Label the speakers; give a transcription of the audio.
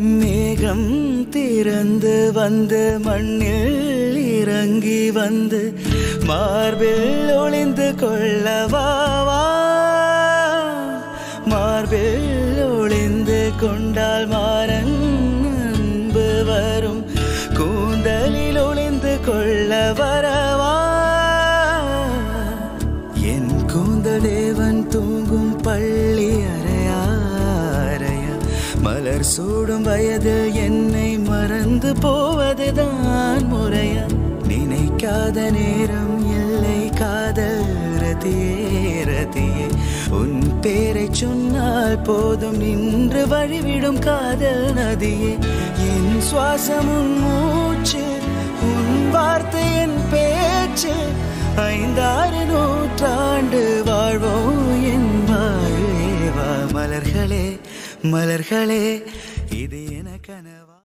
Speaker 1: மேகம் திறந்து வந்து மண்ணில் இறங்கி வந்து மார்பில் ஒளிந்து கொள்ளவா மார்பில் ஒளிந்து கொண்டால் மாறன் அன்பு வரும் கூந்தலில் ஒளிந்து கொள்ள வரவா என் கூந்தல் தேவன் தூங்கும் பள்ளி அறையா மலர் சூடும் வயதில் என்னை மறந்து போவதுதான் முறையா நினைக்காத நேரம் இல்லை காதல் ரதியே உன் பேரை சொன்னால் போதும் நின்று வழிவிடும் காதல் நதியே என் சுவாசம் உன் மூச்சு உன் வார்த்தை என் பேச்சு 5-6 நூற்றாண்டு வாழ்வோம் என் வாழ்வே வா மலர்களே மலர்களே இது என கனவா